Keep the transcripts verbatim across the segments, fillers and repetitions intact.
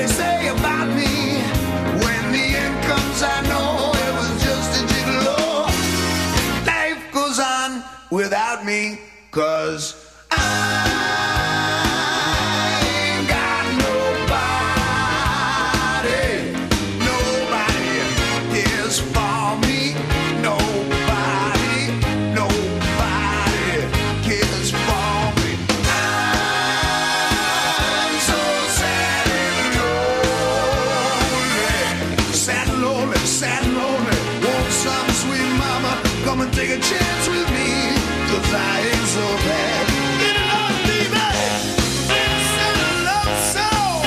they say about me. When the end comes, I know it was just a gigolo. Life goes on without me, 'cause I ain't got nobody. Nobody cares for me. Nobody, nobody cares for me. I'm so sad and lonely. Sad and lonely, sad and lonely. Want some sweet mama come and take a chance with me, 'cause I ain't so bad. Get it on, baby. Send a love song.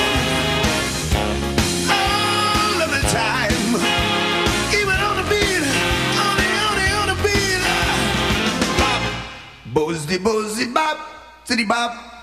Oh, love me time. Keep it on the beat. On the, on the, on the beat. Bop. Bozzy, bozzy, bop. City bop.